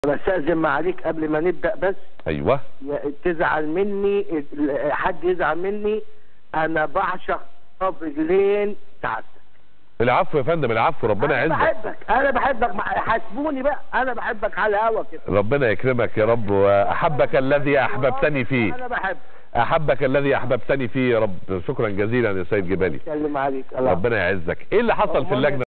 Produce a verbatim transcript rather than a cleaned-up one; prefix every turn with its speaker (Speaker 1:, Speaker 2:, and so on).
Speaker 1: بستأذن معاليك قبل ما نبدأ بس.
Speaker 2: ايوه.
Speaker 1: تزعل مني حد يزعل مني، انا بعشق رجلين سعادتك.
Speaker 2: العفو يا فندم، العفو، ربنا يعزك.
Speaker 1: انا بحبك انا بحبك حاسبوني بقى، انا بحبك على الهوا كده.
Speaker 2: ربنا يكرمك يا رب، واحبك الذي احببتني فيه.
Speaker 1: انا بحبك.
Speaker 2: احبك الذي احببتني فيه يا رب. شكرا جزيلا يا سيد جبالي.
Speaker 1: سلم عليك.
Speaker 2: ربنا يعزك. ايه اللي حصل في اللجنه؟